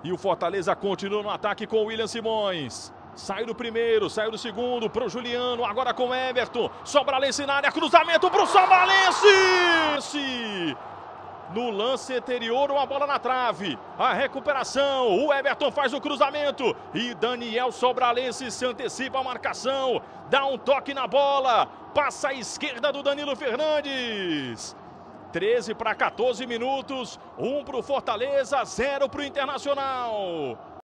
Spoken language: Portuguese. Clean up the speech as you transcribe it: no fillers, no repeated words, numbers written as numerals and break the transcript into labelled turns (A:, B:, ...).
A: E o Fortaleza continua no ataque com o William Simões. Sai do primeiro, saiu do segundo, pro Juliano, agora com o Everton. Sobralense na área, cruzamento pro Sobralense! No lance anterior, uma bola na trave. A recuperação, o Everton faz o cruzamento. E Daniel Sobralense se antecipa a marcação. Dá um toque na bola. Passa à esquerda do Danilo Fernandes. 13 para 14 minutos. 1 para o Fortaleza, 0 para o Internacional.